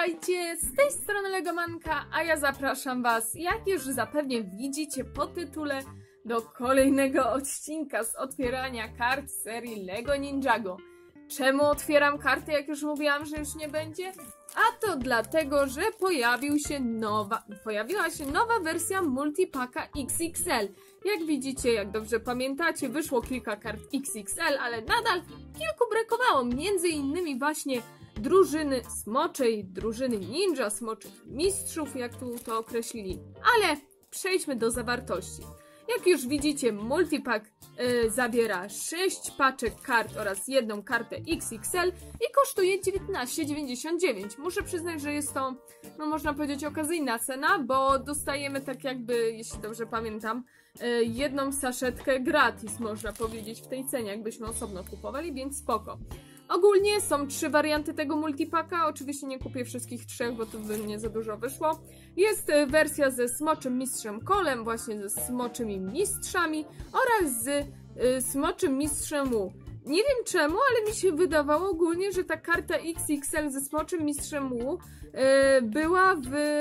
Witajcie, z tej strony Legomanka, a ja zapraszam Was, jak już zapewne widzicie po tytule, do kolejnego odcinka z otwierania kart serii LEGO Ninjago. Czemu otwieram karty, jak już mówiłam, że już nie będzie? A to dlatego, że pojawiła się nowa wersja multipaka XXL. Jak widzicie, jak dobrze pamiętacie, wyszło kilka kart XXL, ale nadal kilku brakowało, między innymi właśnie drużyny smoczej, drużyny ninja, smoczych mistrzów, jak tu to określili. Ale przejdźmy do zawartości. Jak już widzicie, multipack zawiera 6 paczek kart oraz jedną kartę XXL i kosztuje 19,99. Muszę przyznać, że jest to, no można powiedzieć, okazyjna cena, bo dostajemy tak jakby, jeśli dobrze pamiętam, jedną saszetkę gratis, można powiedzieć, w tej cenie, jakbyśmy osobno kupowali, więc spoko. Ogólnie są 3 warianty tego multipaka, oczywiście nie kupię wszystkich 3, bo to by mnie za dużo wyszło. Jest wersja ze smoczym mistrzem Colem, właśnie ze smoczymi mistrzami oraz z smoczym mistrzem Wu. Nie wiem czemu, ale mi się wydawało ogólnie, że ta karta XXL ze smoczym mistrzem Wu była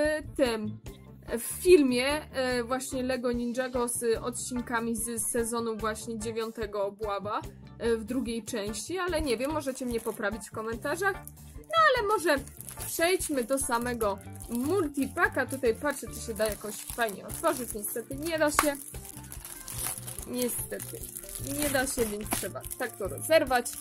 w filmie właśnie LEGO Ninjago z odcinkami z sezonu właśnie 9 Obława w drugiej części, ale nie wiem, możecie mnie poprawić w komentarzach. No ale może przejdźmy do samego multipaka. Tutaj patrzę, czy się da jakoś fajnie otworzyć. Niestety nie da się. Niestety nie da się, więc trzeba tak to rozerwać.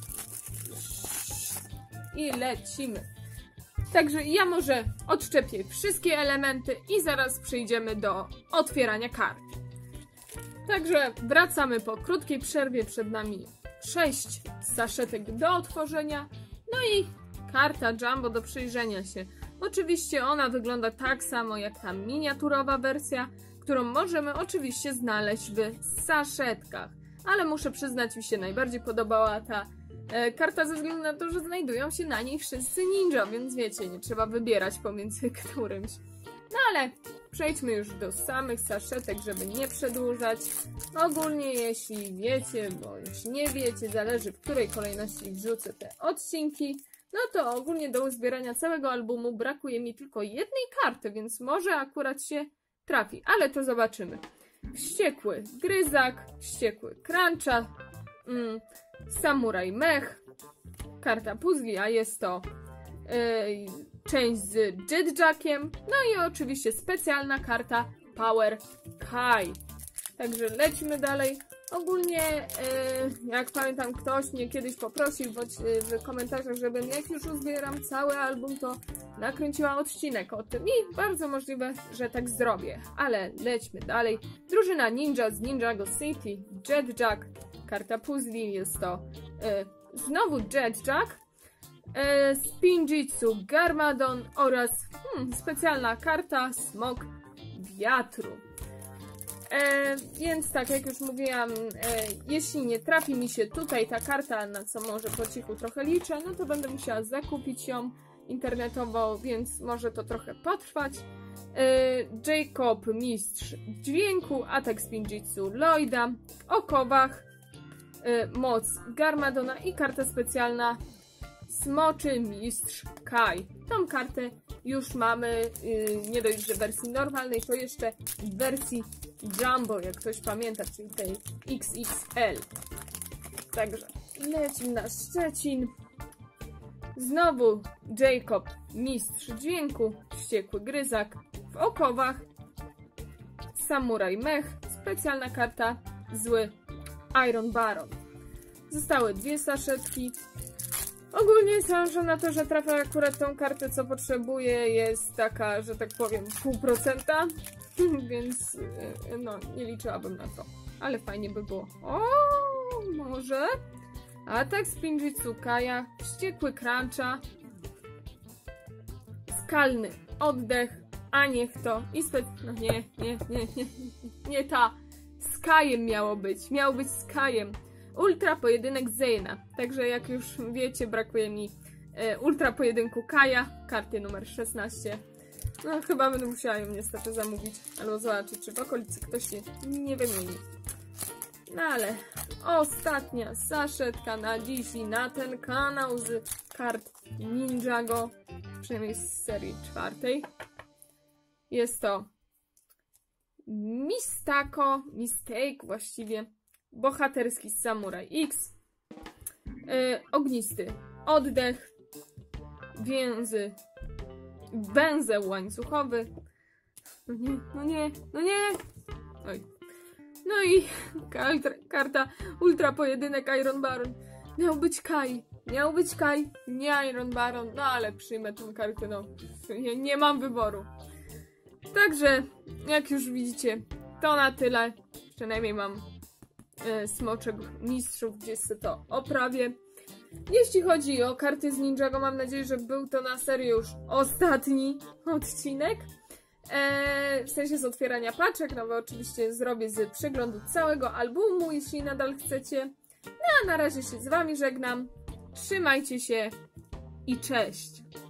I lecimy. Także ja może odszczepię wszystkie elementy i zaraz przejdziemy do otwierania kart. Także wracamy po krótkiej przerwie. Przed nami 6 saszetek do otworzenia. No i karta Jumbo do przyjrzenia się. Oczywiście ona wygląda tak samo jak ta miniaturowa wersja, którą możemy oczywiście znaleźć w saszetkach. Ale muszę przyznać, mi się najbardziej podobała ta karta ze względu na to, że znajdują się na niej wszyscy ninja, więc wiecie, nie trzeba wybierać pomiędzy którymś. No ale przejdźmy już do samych saszetek, żeby nie przedłużać. Ogólnie jeśli wiecie, bo jeśli nie wiecie, zależy w której kolejności wrzucę te odcinki, no to ogólnie do uzbierania całego albumu brakuje mi tylko jednej karty, więc może akurat się trafi, ale to zobaczymy. Wściekły Gryzak, Wściekły Cruncha, Samuraj Mech, karta puzli, a jest to część z Jetjackiem, no i oczywiście specjalna karta Power Kai. Także lecimy dalej. Ogólnie, jak pamiętam, ktoś mnie kiedyś poprosił w komentarzach, żebym jak już uzbieram cały album, to nakręciła odcinek o tym i bardzo możliwe, że tak zrobię. Ale lećmy dalej. Drużyna ninja z Ninjago City, Jetjack, karta puzli, jest to znowu Jetjack, Spinjitzu Garmadon oraz specjalna karta Smok Wiatru. Więc tak, jak już mówiłam, jeśli nie trafi mi się tutaj ta karta, na co może po cichu trochę liczę, no to będę musiała zakupić ją internetowo, więc może to trochę potrwać. Jacob Mistrz Dźwięku, atak Spinjitzu Lloyda, w okowach moc Garmadona i karta specjalna Smoczy Mistrz Kai. Tą kartę już mamy nie dość, że w wersji normalnej, to jeszcze w wersji Jumbo, jak ktoś pamięta, czyli tej XXL. Także lecimy na Szczecin. Znowu Jacob Mistrz Dźwięku, Wściekły Gryzak, w okowach Samuraj Mech, specjalna karta Zły Iron Baron. Zostały 2 saszetki. Ogólnie sądzę na to, że trafia akurat tą kartę, co potrzebuję, jest taka, że tak powiem, 0,5%, więc no, nie liczyłabym na to. Ale fajnie by było. O, może? Atak Spinjitzu Kaja, Wściekły Cruncha, Skalny Oddech, a niech to i no nie ta. Z Kajem miało być z Kajem. Ultra Pojedynek Zayna. Także jak już wiecie, brakuje mi Ultra Pojedynku Kaja, karty numer 16. No chyba będę musiała ją niestety zamówić, albo zobaczyć, czy w okolicy ktoś się nie wymieni. No ale ostatnia saszetka na dziś i na ten kanał z kart Ninjago. przynajmniej z serii 4. Jest to Mistake właściwie, bohaterski Samuraj X, ognisty oddech, węzeł łańcuchowy, no nie, oj. No i karta Ultra Pojedynek Iron Baron. Miał być Kai, nie Iron Baron, no ale przyjmę tą kartę, no nie mam wyboru. Także, jak już widzicie, to na tyle. Przynajmniej mam Smoczek Mistrzów, gdzieś sobie to oprawię. Jeśli chodzi o karty z Ninjago, mam nadzieję, że był to na serio już ostatni odcinek. W sensie z otwierania paczek, no bo oczywiście zrobię z przeglądu całego albumu, jeśli nadal chcecie. No a na razie się z wami żegnam. Trzymajcie się i cześć!